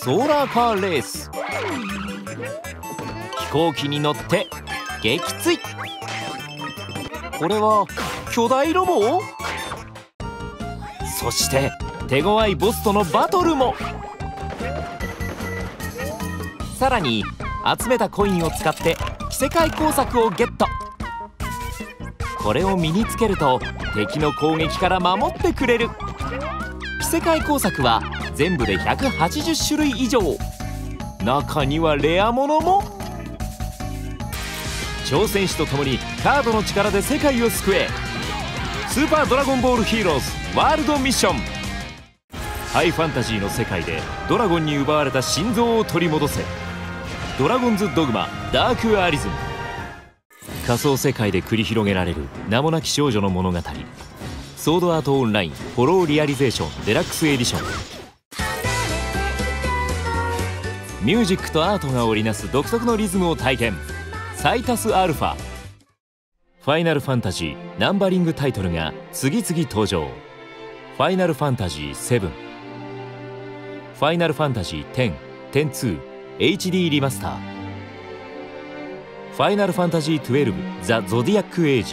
ソーラーカーレース。飛行機に乗って撃墜。これは巨大ロボ？そして手強いボスとのバトルも。さらに集めたコインを使って着せ替え工作をゲット。これを身につけると敵の攻撃から守ってくれる。着せ替え工作は全部で180種類以上。中にはレアものも。挑戦士と共にカードの力で世界を救え。スーパードラゴンボールヒーローズワールドミッション。ハイファンタジーの世界でドラゴンに奪われた心臓を取り戻せ。ドラゴンズドグマダークアリズム。仮想世界で繰り広げられる名もなき少女の物語。ソードアートオンラインフォローリアリゼーションデラックスエディション。ミュージックとアートが織りなす独特のリズムを体験。サイタスアルファ。ファイナルファンタジーナンバリングタイトルが次々登場。ファイナルファンタジー7、ファイナルファンタジー10、10-2 HD リマスター、ファイナルファンタジー12ザ・ゾディアック・エイジ。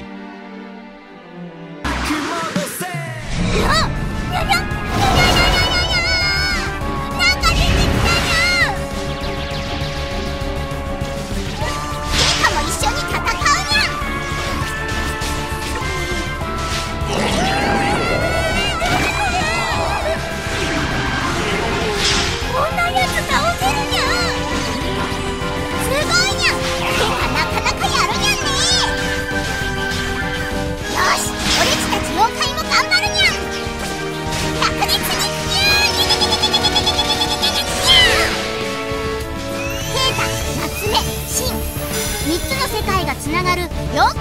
つながる妖怪ウォッチ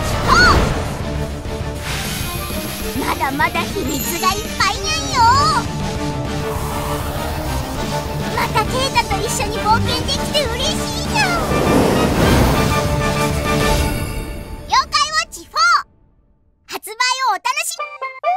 4。まだまだ秘密がいっぱいにゃんよ。またケイタと一緒に冒険できて嬉しいじゃん。妖怪ウォッチ4発売をお楽しみ。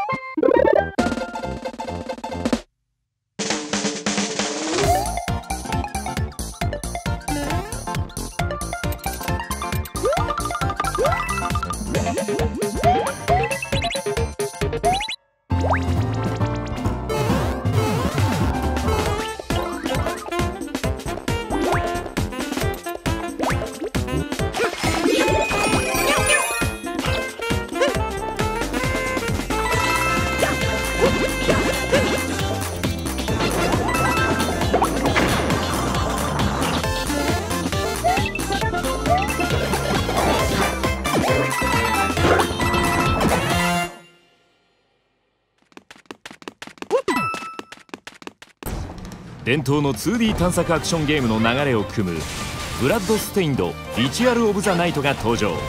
伝統の 2D 探索アクションゲームの流れを組むブラッドステインド・リチュアル・オブ・ザ・ナイトが登場。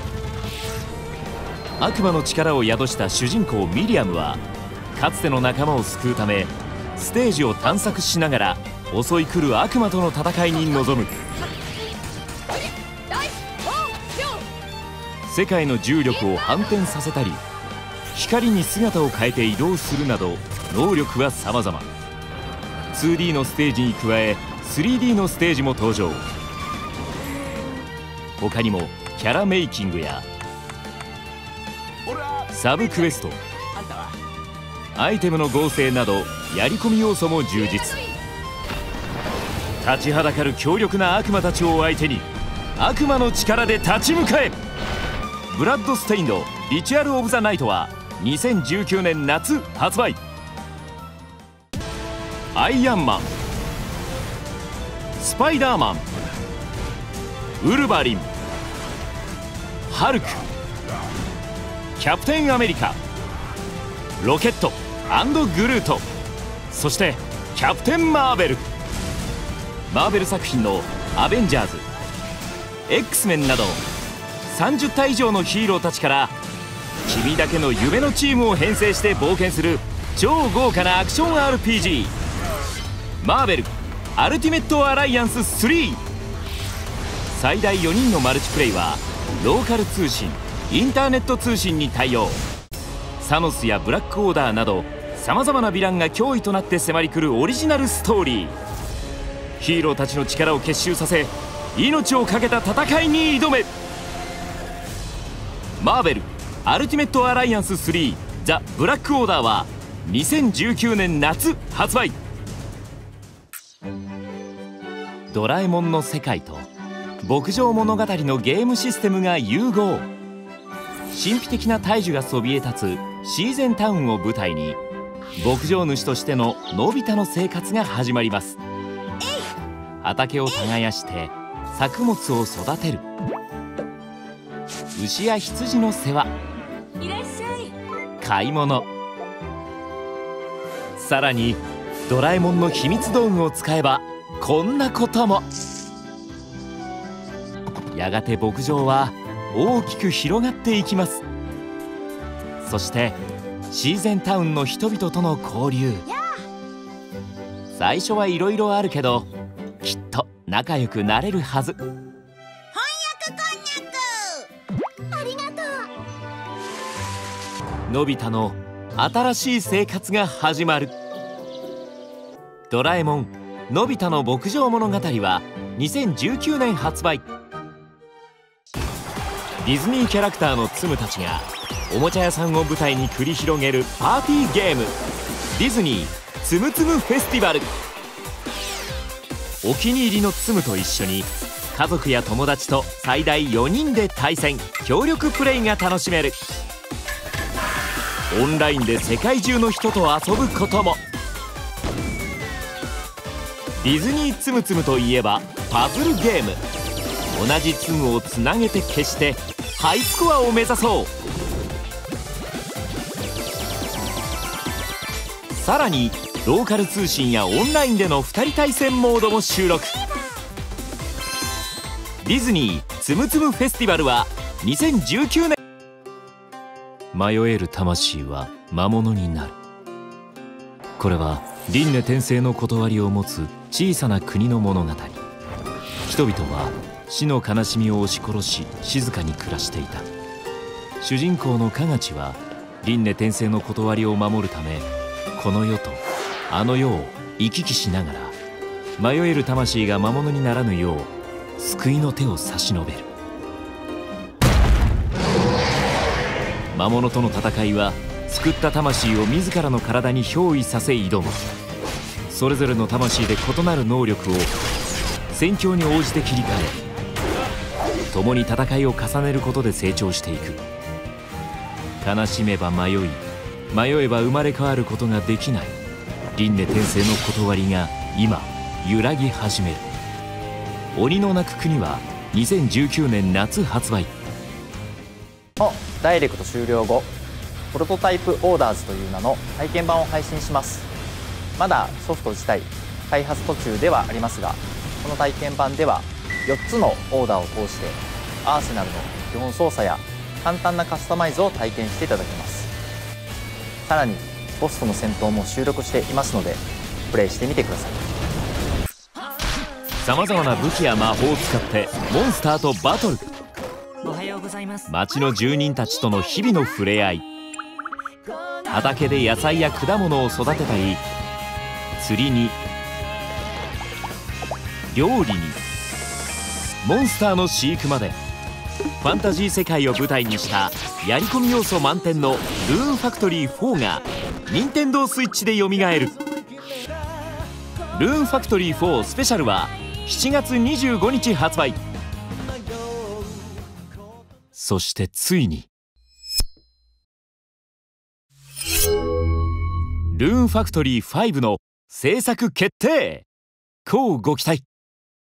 悪魔の力を宿した主人公ミリアムはかつての仲間を救うためステージを探索しながら襲い来る悪魔との戦いに臨む。世界の重力を反転させたり光に姿を変えて移動するなど能力は様々。2D のステージに加え 3D のステージも登場。他にもキャラメイキングやサブクエスト、アイテムの合成などやり込み要素も充実。立ちはだかる強力な悪魔たちを相手に悪魔の力で立ち向かえ。ブラッドステインド・リチュアル・オブ・ザ・ナイトは2019年夏発売。アイアンマン、スパイダーマン、ウルヴァリン、ハルク、キャプテンアメリカ、ロケット&グルート、そしてキャプテンマーベル。マーベル作品のアベンジャーズ、X メンなど30体以上のヒーローたちから君だけの夢のチームを編成して冒険する超豪華なアクション RPG マーベルアルティメットアライアンス3。最大4人のマルチプレイはローカル通信、インターネット通信に対応。サノスやブラックオーダーなどさまざまなヴィランが脅威となって迫り来るオリジナルストーリー。 ヒーローたちの力を結集させ命を懸けた戦いに挑め。マーベルアルティメットアライアンス3ザ・ブラックオーダーは2019年夏発売。ドラえもんの世界と牧場物語のゲームシステムが融合。神秘的な大樹がそびえ立つシーゼンタウンを舞台に牧場主としてののび太の生活が始まります。畑を耕して作物を育てる、牛や羊の世話、 いらっしゃい。 買い物、さらにドラえもんの秘密道具を使えばこんなことも。やがて牧場は大きく広がっていきます。そしてシーゼンタウンの人々との交流、最初はいろいろあるけどきっと仲良くなれるはず。 翻訳こんにゃくありがとう。 のび太の新しい生活が始まる。ドラえもんのび太の牧場物語は2019年発売。ディズニーキャラクターのツムたちがおもちゃ屋さんを舞台に繰り広げるパーティーゲーム、ディズニーつむつむフェスティバル。お気に入りのツムと一緒に家族や友達と最大4人で対戦協力プレイが楽しめる。オンラインで世界中の人と遊ぶことも。ディズニーつむつむといえばパズルゲーム。同じツムをつなげて消してハイスコアを目指そう。さらにローカル通信やオンラインでの2人対戦モードも収録。ディズニーつむつむフェスティバルは2019年。迷える魂は魔物になる。これは輪廻転生の断りを持つ小さな国の物語。人々は死の悲しみを押し殺し静かに暮らしていた。主人公のカガチは輪廻転生の断りを守るためこの世とあの世を行き来しながら迷える魂が魔物にならぬよう救いの手を差し伸べる。魔物との戦いは救った魂を自らの体に憑依させ挑む。それぞれの魂で異なる能力を戦況に応じて切り替え共に戦いを重ねることで成長していく。悲しめば迷い、迷えば生まれ変わることができない輪廻転生の断りが今揺らぎ始める。鬼の鳴く国は2019年夏発売。 のダイレクト終了後、プロトタイプオーダーズという名の体験版を配信します。まだソフト自体開発途中ではありますが、この体験版では4つのオーダーを通してアーセナルの基本操作や簡単なカスタマイズを体験していただけます。さらにボスとの戦闘も収録していますのでプレイしてみてください。 さまざまな武器や魔法を使ってモンスターとバトル。 おはようございます。 町の住人たちとの日々の触れ合い、畑で野菜や果物を育てたり、釣りに料理にモンスターの飼育まで、ファンタジー世界を舞台にしたやり込み要素満点のルーンファクトリー4が任天堂スイッチでよみがえる。ルーンファクトリー4スペシャルは7月25日発売。そしてついにルーンファクトリー5の制作決定。乞うご期待。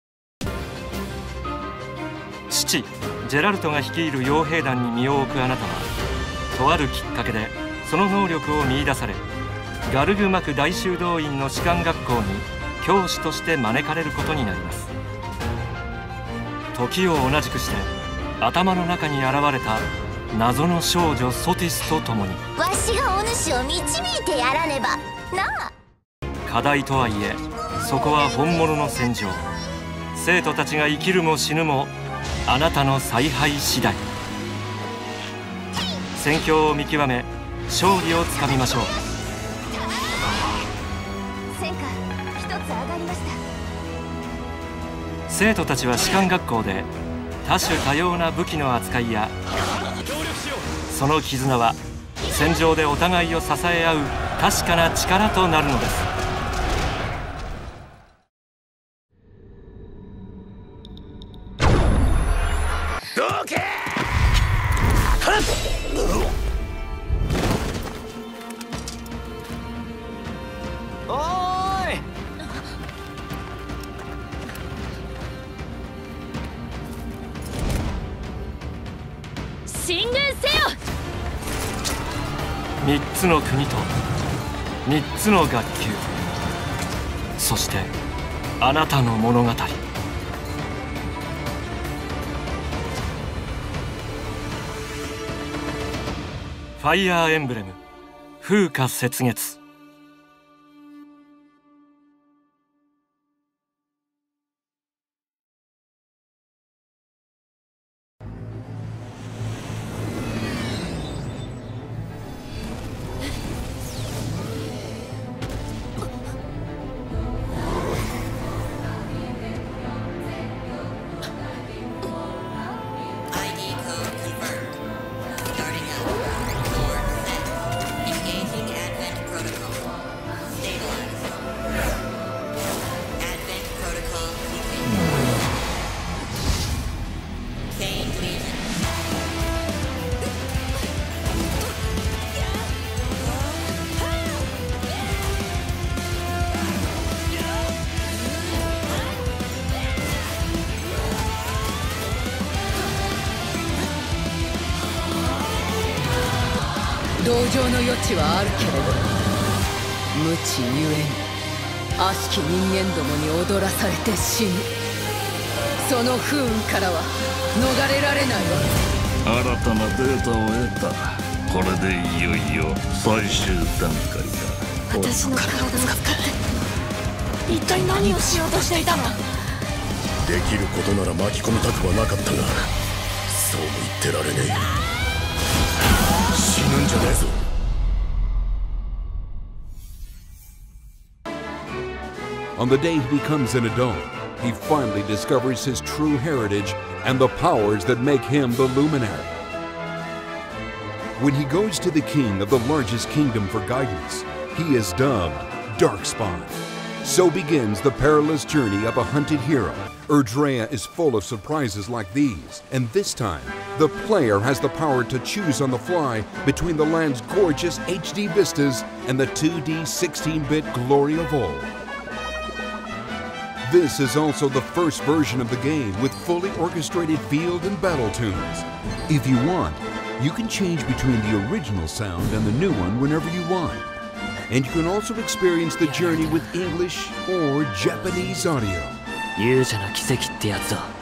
父ジェラルトが率いる傭兵団に身を置くあなたは、とあるきっかけでその能力を見出され、ガルグマク大修道院の士官学校に教師として招かれることになります。時を同じくして頭の中に現れた謎の少女ソティスと共に、 わしがお主を導いてやらねばなあ。 課題とはいえそこは本物の戦場。生徒たちが生きるも死ぬもあなたの采配次第。戦況を見極め勝利をつかみましょう。 戦果一つ上がりました。 生徒たちは士官学校で多種多様な武器の扱いやその絆は戦場でお互いを支え合う確かな力となるのです。 おーい、 進軍せよ。 3つの国と3つの学級、そしてあなたの物語。ファイアーエンブレム風化雪月。 同情の余地はあるけれど無知ゆえに悪しき人間どもに踊らされて死ぬ。その不運からは逃れられないわ。 新たなデータを得た。これでいよいよ最終段階だ。 私の体を使って一体何をしようとしていたの？ できることなら巻き込みたくはなかったが、そうも言ってられねえ。死ぬんじゃねえぞ。 On the day he becomes an adult, he finally discovers his true heritage and the powers that make him the Luminary. When he goes to the king of the largest kingdom for guidance, he is dubbed Darkspawn. So begins the perilous journey of a hunted hero. Erdrea is full of surprises like these, and this time, the player has the power to choose on the fly between the land's gorgeous HD vistas and the 2D 16-bit glory of old. This is also the first version of the game with fully orchestrated field and battle tunes. If you want, you can change between the original sound and the new one whenever you want. And you can also experience the journey with English or Japanese audio. 勇者の奇跡ってやつだ。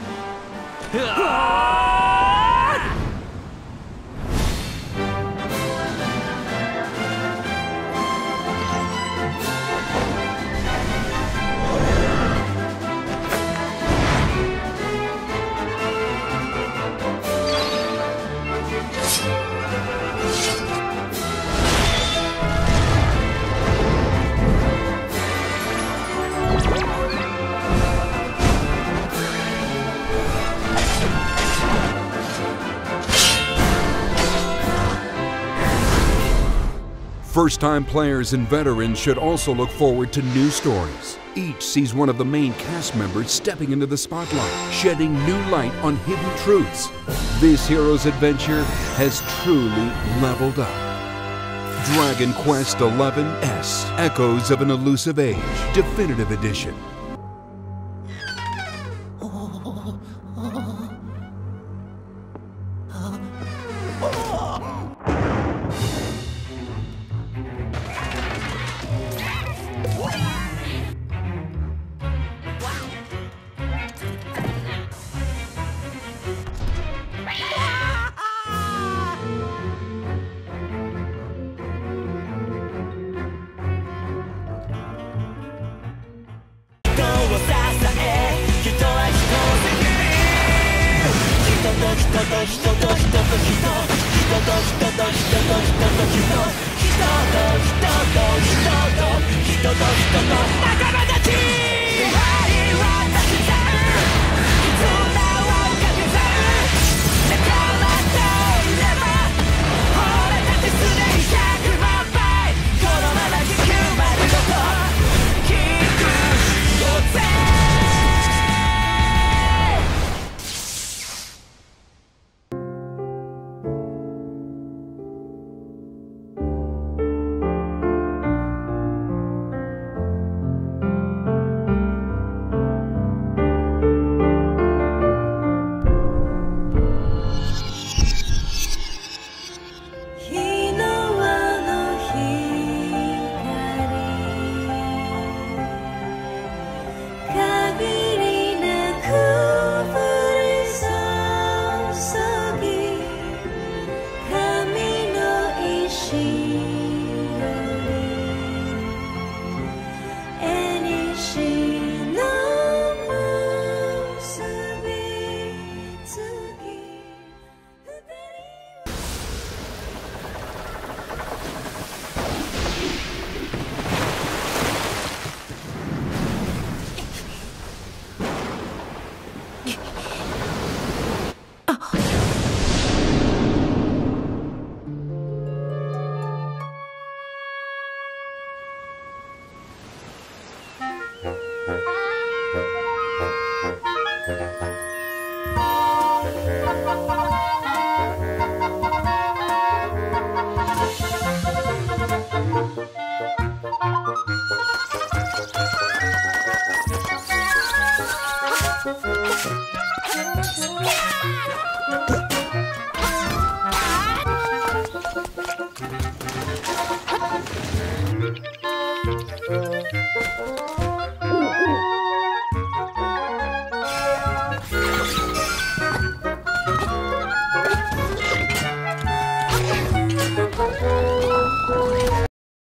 First-time players and veterans should also look forward to new stories. Each sees one of the main cast members stepping into the spotlight, shedding new light on hidden truths. This hero's adventure has truly leveled up. Dragon Quest XI-S, Echoes of an Elusive Age, Definitive Edition.